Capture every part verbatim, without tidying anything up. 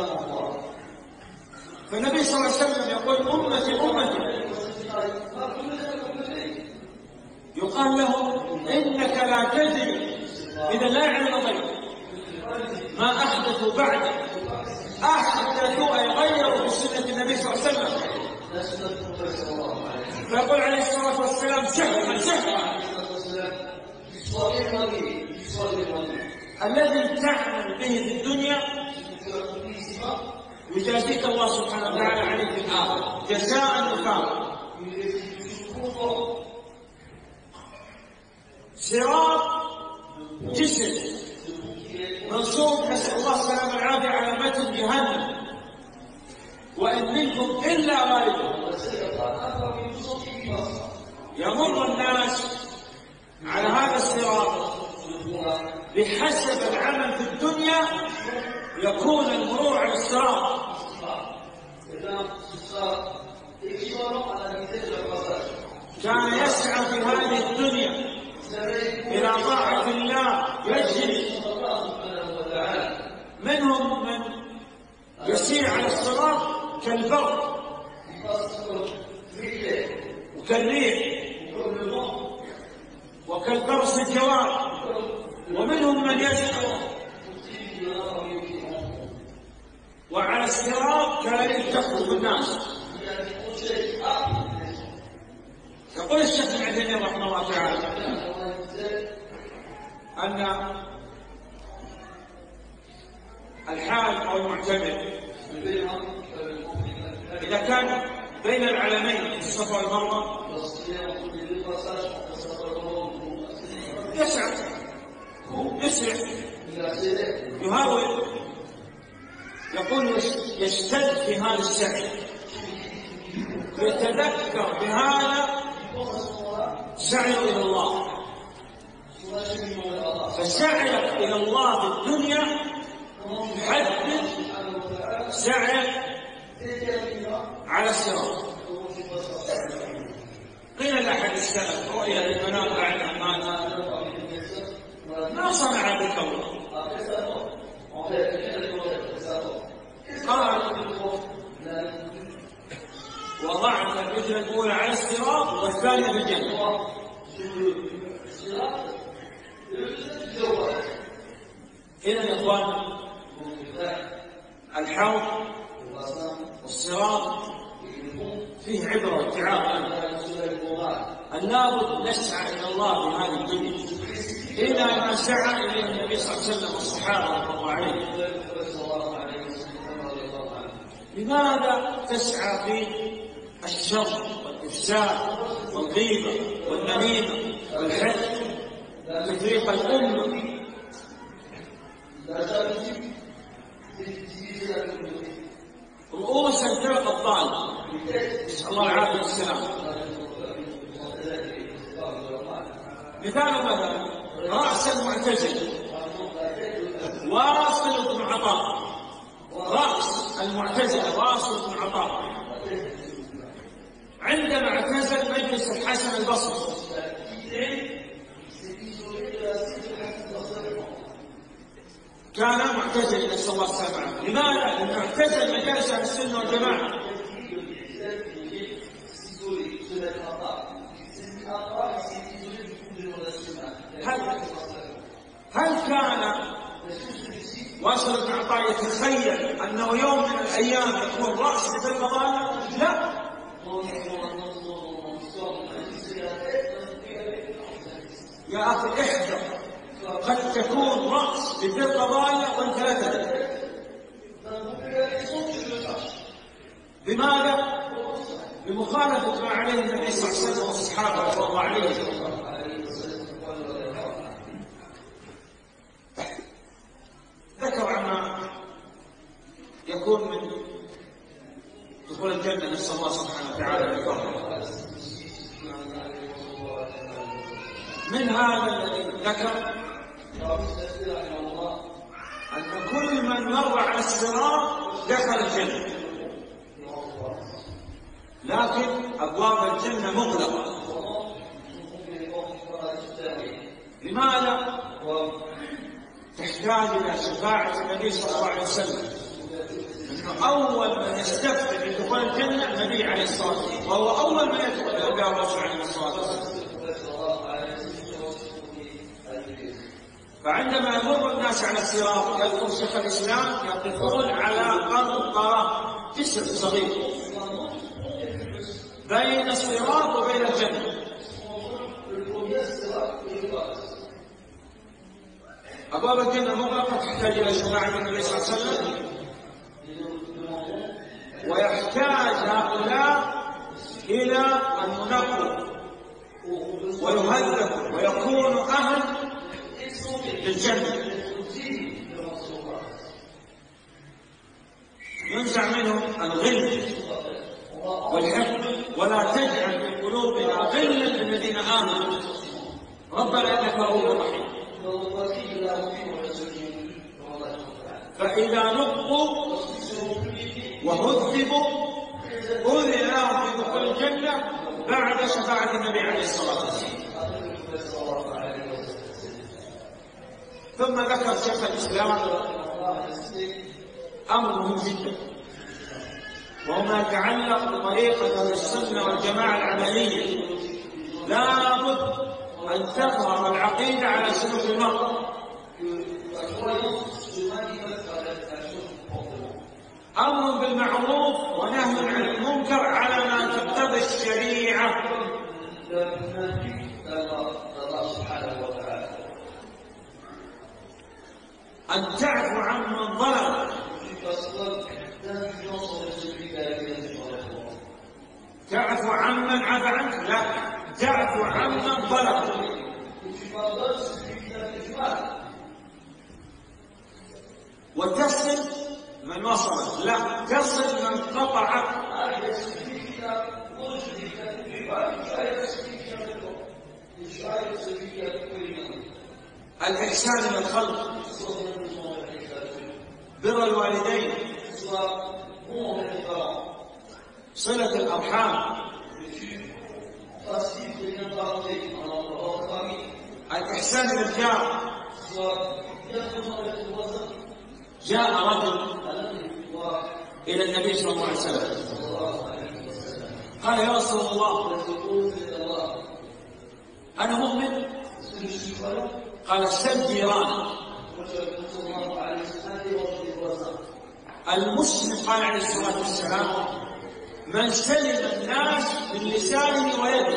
فالنبي صلى الله عليه وسلم يقول أمتي أمتي، يقال له إنك لا تدري، إذا لا يعلم الغيب، ما أحدثوا بعد، أحدثوا أي غيروا بسنة النبي صلى الله عليه وسلم. فيقول عليه الصلاة والسلام سهلا سهلا الذي تعمل به في الدنيا يجازيك الله سبحانه وتعالى عليه في الآخرة جزاء وفاقا. صراط جسر منصوب نسأل الله السلامة والعافية على متن جهنم، وإن منكم إلا واردها. يمر الناس على هذا الصراط بحسب العمل في الدنيا يكون المرور على الصراط. كان يسعى في هذه الدنيا إلى طاعة الله يجري، منهم من يسير على الصراط كالبرق وكالريح وكالقرص الجواد، ومنهم من يسعى وعلى الصراط كالذي تخطب الناس. يقول الشيخ ابن عثيمين رحمه الله تعالى أن الحال أو المعتمد إذا كان بين العلمين الصفا والمروة يسعى يسرع يهاول، يقول يشتد في هذا السعي، يتذكر بهذا سعي إلى الله. فسعيك إلى الله في الدنيا يحدد سعيك على الصراط. قيل لأحد السلف رؤيا للمنام بعد أمان ما صنع بالكون، قال وضعت الرجل الأولى على الصراط والثانية في الجنة. إذا يا إخوان الحوض والصراط فيه عبرة واتعاظ، أن لابد نسعى إلى الله في هذه الدنيا إلى ما سعى إليه النبي صلى الله عليه وسلم والصحابة رضي الله عليهم. لماذا تسعى في الشر والإفساد والغيبة والنميمة والحقد وتفريق الأمة؟ رؤوس الفرق الضالة، نسأل الله العافية والسلام. مثال مثلا رأس المعتزلة واصل بن عطاء، رأس المعتزلة واصل بن عطاء عندما اعتزل مجلس الحسن البصري كان معتزل، نسأل الله السلامة. لماذا؟ لأنه اعتزل مجالس أهل السنة والجماعة. هل هل كان واصل بن عطاء يتخيل أنه يوم من الأيام يكون رأس لفرقة ضالة؟ لا، يا أخي احذر، قد تكون رأس لفرقة ضالة وانت لا تدري. لماذا؟ بمخالفة ما عليه النبي صلى الله عليه وسلم والصحابة رضي الله عليهم. ذكر عما يكون من دخول الجنة، نسأل الله سبحانه وتعالى بفضله. من هذا الذي ذكر أن كل من مر على الصراط دخل الجنة، لكن أبواب الجنة مغلقة. لماذا؟ تحتاج إلى شفاعة النبي صلى الله عليه وسلم أول من يستفتح بدخول الجنة النبي عليه الصلاة والسلام، وهو أول من يدخل الأنبياء والرسل عليه الصلاة والسلام. فعندما يمر الناس على الصراط يذكر شيخ الإسلام يقفون على قنطرة جسر صغير بين الصراط وبين الجنة. أبواب الجنة مغلقة تحتاج إلى شفاعة النبي صلى الله عليه وسلم، ويحتاج هؤلاء إلى أن ينقوا ويهذبوا ويكونوا أهل للجنة، ينزع منهم الغل والحقد، ولا تجعل في قلوبنا غلا للذين آمنوا ربنا إنك رؤوف رحيم. فإذا نقوا وهذبوا أذن لهم في دخول الجنة بعد شفاعة النبي عليه الصلاة والسلام. ثم ذكر شيخ الإسلام أمر مهم جدا، وهو ما يتعلق بطريقة أهل السنة والجماعة العملية. لا بد أن تظهر العقيدة على سلوك المرء. أمر بالمعروف ونهي عن المنكر على ما تقتضي الشريعة. أن تعفو عمن ظلم، تعفو عمن عفى عنك، لا تعفو عمن ظلم. وتصل من وصل، لا تصل من قطع. الإحسان إلى الخلق، بر الوالدين، صلة الأرحام، الإحسان إلى الجار. جاء رجل إلى النبي صلى الله عليه وسلم قال يا رسول الله أنا مؤمن. قال سل جيرانك. المسلم قال عليه الصلاة والسلام من سلم الناس من لسانه ويده.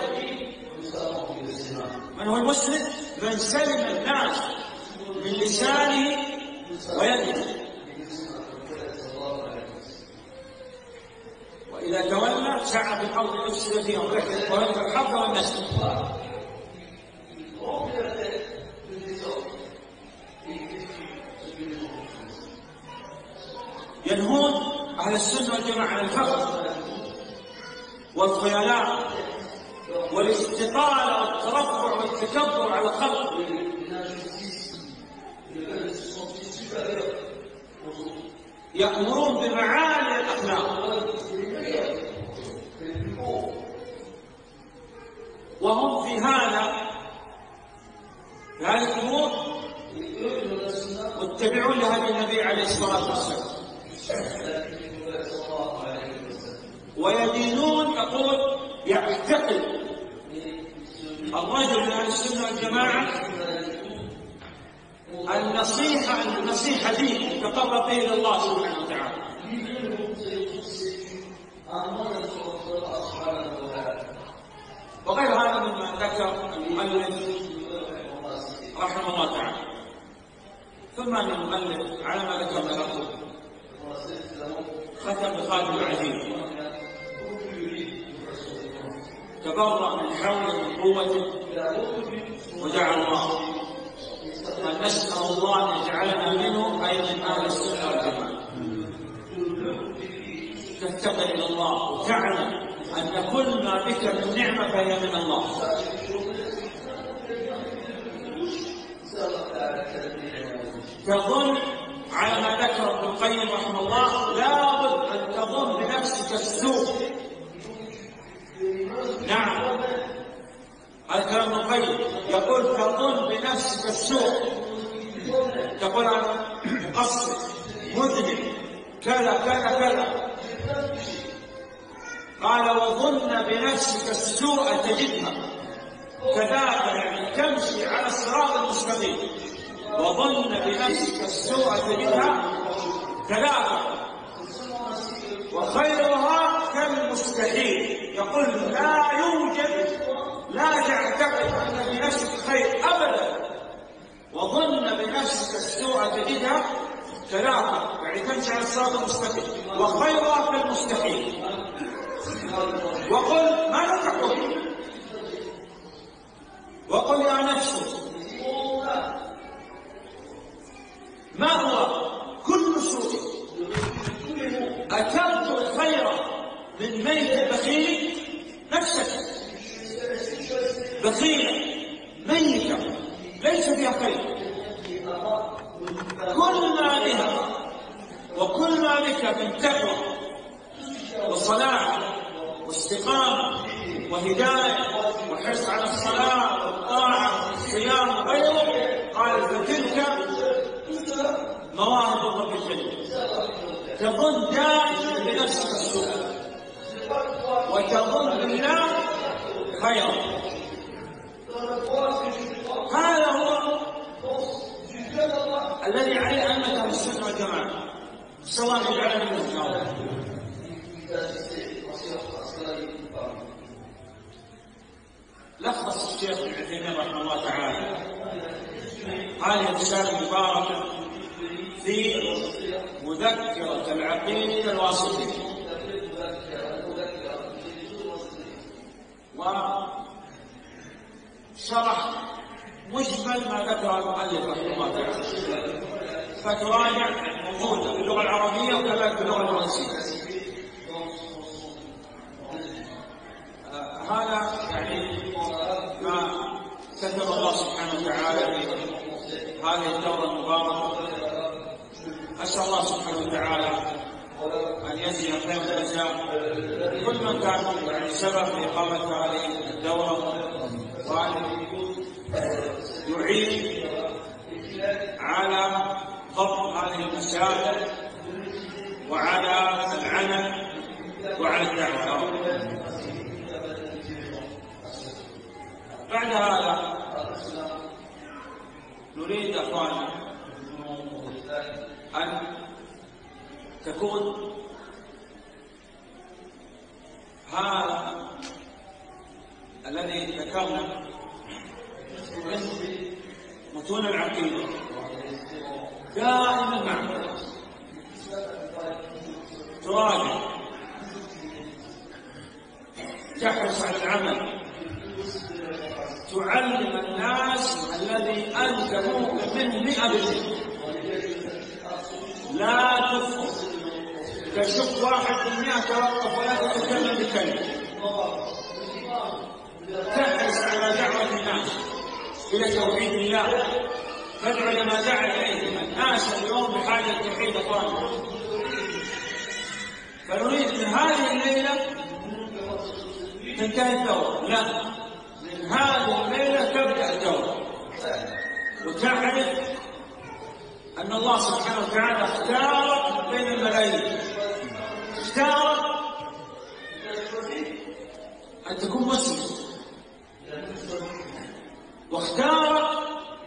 من هو المسلم؟ من سلم الناس من لسانه ويده، وإذا تولى سعى في الأرض يفسد فيها ويهلك الحرث والنسل. ينهون أهل السنة والجماعة عن الفخر والخيلاء والاستطالة والترفع والتكبر على الخلق. يأمرون بمعالي الأخلاق، وهم في هذا في هذه الأمور متبعون لهدي النبي عليه الصلاة والسلام، ويدينون. يقول يعتقد الرجل من أهل السنة والجماعة النصيحة النصيحة دين يتقرب به إلى الله سبحانه وتعالى. وغير هذا مما ذكر المؤلف رحمه الله تعالى. ثم أن المؤلف على ما ذكرنا لكم ختم بخاتم العزيز، تبرأ من حوله من قوته، ودعا الله أن نسأل الله أن يجعلنا منه أي من أهل السنة والجماعة. تفتقر إلى الله وتعلم أن كل ما بك من نعمة فهي من الله. تظن على ما ذكر ابن القيم رحمه الله لا بد أن تظن بنفسك السوء. نعم، هذا كلام ابن القيم يقول تظن بنفسك السوء، تقول أنا مقصر مذنب كذا كذا كذا. قال وظن بنفسك السوء تجدها، كذاك يعني تمشي على الصراط المستقيم. وظن بنفسك السوء تجدها كذاك وخيرها كالمستحيل. يقول لا يوجد، لا تعتقد أن بنفسك خير أبدا. وظن بنفسك السوء تجدها كذاك يعني تمشي على الصراط المستقيم وخيرها كالمستحيل. وقل ماذا تقول؟ وقل يا نفس ما هو كل سوء أترك الخير من ميت بخيل؟ نفسك بخيلة ميتة ليس فيها خير، كل ما بها وكل ما بك من تقوى وصلاح واستقامة وهداية وحرص على الصلاة والطاعة والصيام وغيره، قال فتلك مواهب رب الجنة. تظن دائما بنفسك السوء وتظن بالله خيرا. هذا هو الذي عليه أئمة أهل السنة والجماعة، سواء يجعلنا منهم أو لا. لخص الشيخ ابن عثيمين رحمه الله تعالى هذه الرسالة المباركة في مذكرة العقيدة الواسطية، وشرح مجمل ما ذكر المؤلف رحمه الله تعالى، فتراجع موجودة باللغة العربية وكذلك باللغة الفرنسية. آه هذا يعني ما كتب الله سبحانه وتعالى في هذه الدورة المباركة. أسأل الله سبحانه وتعالى أن يجزي خير الجزاء كل من كان يعني سبب في إقامة هذه الدورة، وأن يعين على ضبط هذه المسائل وعلى العمل وعلى الدعوة. بعد هذا نريد أخواننا أن تكون هذا الذي ذكرنا من متون العقيدة دائما معك، تراجع، تحرص على العمل، تعلم الناس الذي أنت مؤمن منه مئة بالمئة، لا تفرط. تشوف واحد بالمئة توقف ولا تتكلم بكلمة. تحرص على دعوة الناس إلى توحيد الله، تدعو لما دعا إليه الناس اليوم بحاجة توحيد الله. فنريد من هذه الليلة تنتهي الدورة، لا، من هذه الليلة تبدأ الدورة، وتعرف أن الله سبحانه وتعالى اختارك بين الملايين، اختارك أن تكون مسلم، واختارك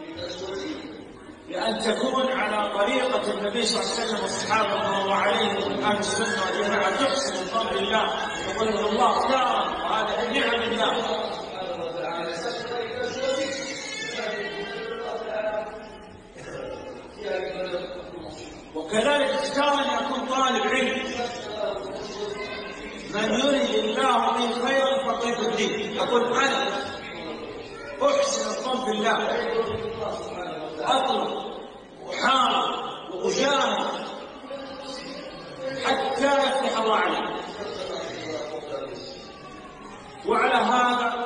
لأن تكون على طريقة النبي صلى الله عليه وسلم والصحابة رضي الله عليهم من أهل السنة والجماعة، تحسن الظن بالله وتقول إن الله اختارك وهذا من نعم الله. وكذلك اختار أن يكون طالب علم، من يريد الله به خيرا فقيه الدين. يقول أنا أحسن الظن بالله، أطلب وحاول وأجاهد حتى يفتح الله عليه. وعلى هذا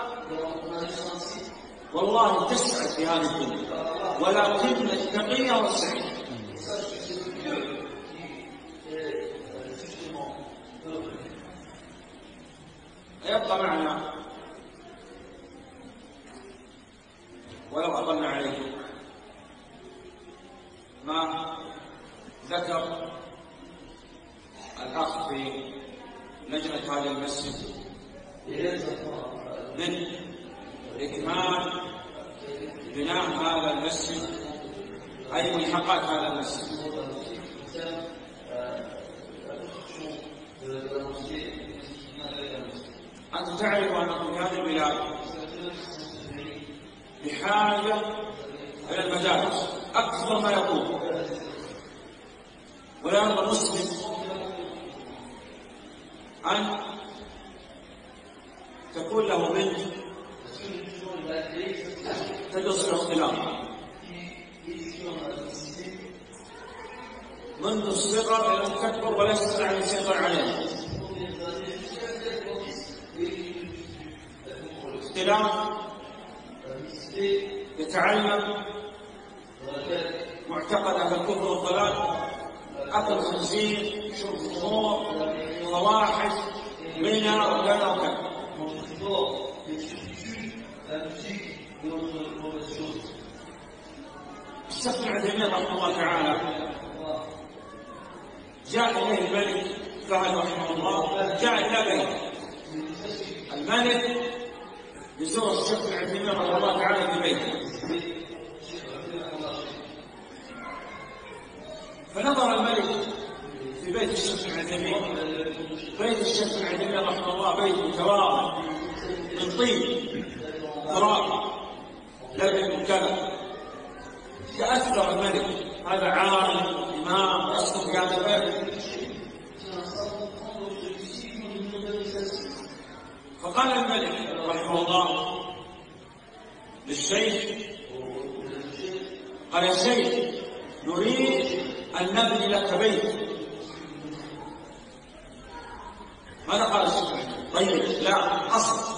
والله تسعد في هذه الدنيا، ولكن التقي والسعيد. يبقى معنا ولو أطلنا عليه ما ذكر الأخ في لجنة هذا المسجد من إكمال بناء هذا المسجد، أي ملحقات هذا المسجد. أنت تعرف أنكم في هذه البلاد بحاجة إلى المدارس أكثر ما يكون، ولا يرضى مسلم أن تكون له بنت تدرس الاختلاط منذ الصغر إلى أن تكبر ولا يستطيع أن يسيطر عليها. اختلاط يتعلم معتقد في الكفر والضلال، أكل خنزير، شرب خمور، فواحش، غنى وكذا وكذا. الشيخ ابن عثيمين رحمه الله تعالى جاء إليه الملك فهد رحمه الله، جاء إلى بيته الملك يزور الشيخ ابن عثيمين رحمه الله تعالى في بيته، فنظر الملك في بيت الشيخ ابن عثيمين. بيت الشيخ ابن عثيمين رحمه الله بيت متواضع من طين تراب لبن كذا. تأثر الملك، هذا عالم إمام يسكن في هذا البيت. فقال الملك رحمه الله للشيخ، قال يا شيخ نريد أن نبني لك بيت. ماذا قال الشيخ؟ طيب لا، قصر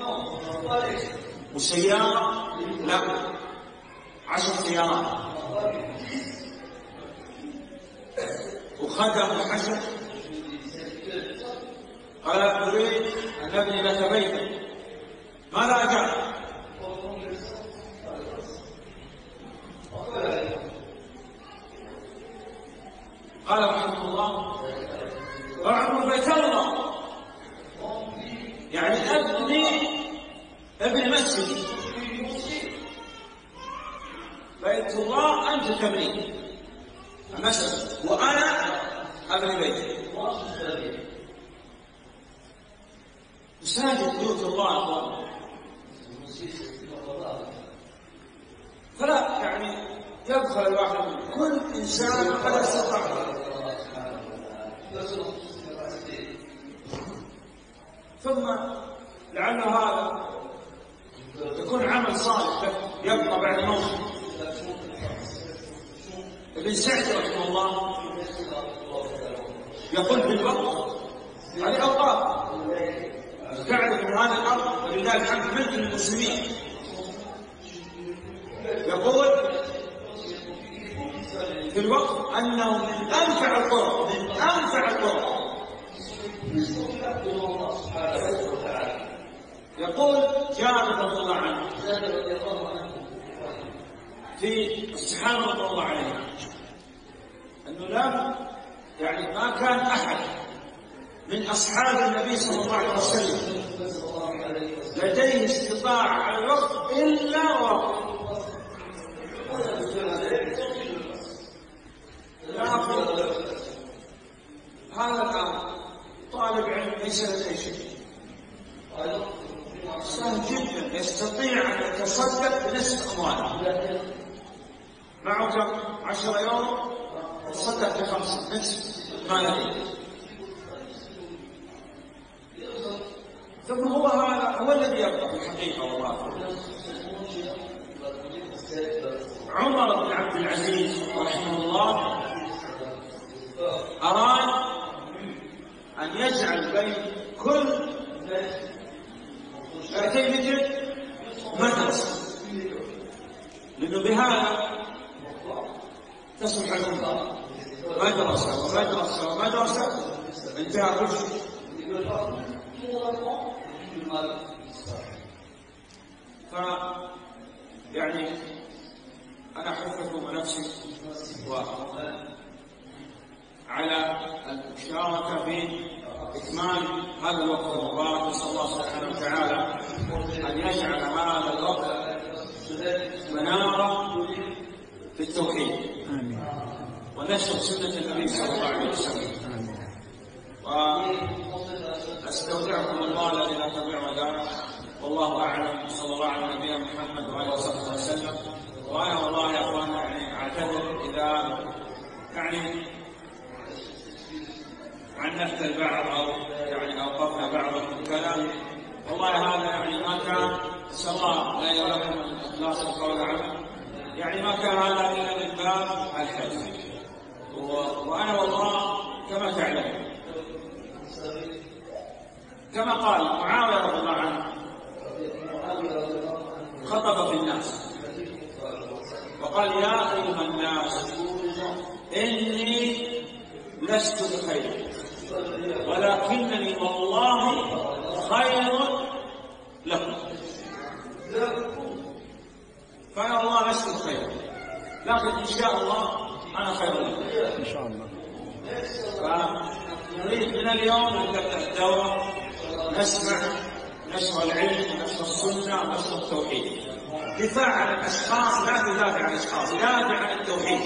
وسيارة، لا عشر سيارات وخدم وحشد. قال نريد أن نبني لك بيتا. ماذا أجاب؟ قال رحمه الله اعمر بيت الله، يعني ابني ابن مسجد. بيت الله انت تبني المسجد وانا ابني بيتي. مساجد بيوت الله فلا يعني يدخل الواحد، كل انسان قد استطاع. ثم لعل هذا يكون عمل صالح يبقى بعد موته. ابن سعد رحمه الله يقول في الوقت هذه أوقات تعرف من هذا الأرض ولله الحمد ملك المسلمين. يقول في الوقت أنه من أنفع القرى، من أنفع القرى. يقول جابر رضي الله عنه في الصحابة رضي الله عليهم أنه لا يعني ما كان أحد من أصحاب النبي صلى الله عليه وسلم لديه استطاعة على الوقت إلا وقت. هذا الآن طالب علم ليس لديه شيء، سهل جدا يستطيع أن يتصدق بنصف أمواله. معه كم؟ عشرة يوم تصدق بخمسة، نصف ما لديه. ثم هو هذا هو الذي يبقى في الحقيقة. والله عمر بن عبد العزيز رحمه الله أراد أن يجعل بين كل مئتين متر مدرسة، لأنه بهذا تصبح الأمة مدرسة ومدرسة ومدرسة انتهى كل شيء. ف يعني أنا أحثكم ونفسي على المشاركة في إكمال هذا الوقت المبارك. نسأل الله سبحانه وتعالى أن يجعل هذا الوقت منارة في التوحيد ونشر سنة النبي صلى الله عليه وسلم. وأستودعكم الله الذي لا تضيع ودائعه، والله أعلم. صلى الله على نبينا محمد وآله وصحبه وسلم. وأنا والله يا أخوان يعني أعتذر إذا يعني عنفت البعض أو يعني أوقفنا بعض الكلام. والله هذا يعني ما كان، نسأل الله لا يرحم الإخلاص القول عنه، يعني ما كان هذا إلا من باب الحج. وأنا والله كما تعلم كما قال معاوية رضي الله عنه خطب في الناس وقال: يا أيها الناس إني لست بخير ولكنني والله خير لكم. فأنا والله لست بخير، لكن إن شاء الله أنا خير لكم إن شاء الله. فنريد من اليوم أن نبدأ الدورة، نسمع نشر العلم ونشر السنة ونشر التوحيد. دفاع عن الأشخاص لا تدافع عن الأشخاص، دافع عن التوحيد.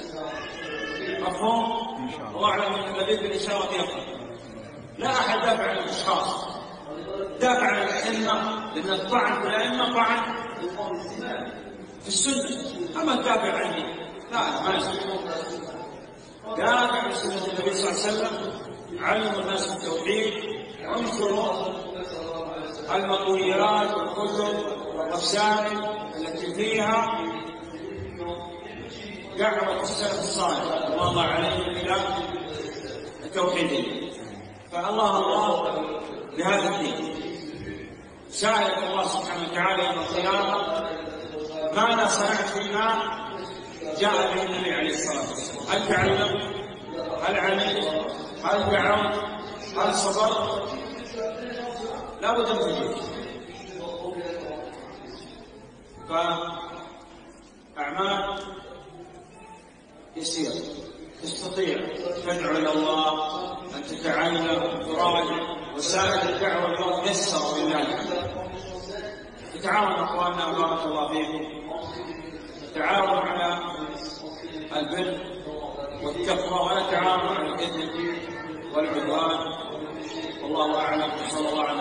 مفهوم؟ الله أعلم أن الذي بالإشارة يفهم. لا أحد دافع عن الأشخاص، دافع عن الأئمة، لأن الطعن في الأئمة طعن في السنة. أما الدافع عني لا، ما يصير. دافع عن سنة النبي صلى الله عليه وسلم، علموا الناس التوحيد، وانشروا المقولات والكتب والرسائل التي فيها دعوة السلف الصالح رضي الله عليهم إلى التوحيد. فالله الله بهذا الدين. سائل الله سبحانه وتعالى يوم القيامة: ماذا صنعت فيما جاء به النبي عليه الصلاة والسلام؟ هل تعلمت؟ هل علمت؟ هل دعوت؟ هل صبرت؟ لا بد من تجيب. فأعمال يسير، تستطيع تدعو إلى الله، أن تتعلم، تراجع وسائل الدعوة اليوم يسر بالله. تتعاون أخواننا بارك الله فيكم، تعاون على البر والتقوى ولا تعاون على الإثم والعدوان. والله أعلم. صلى الله عليه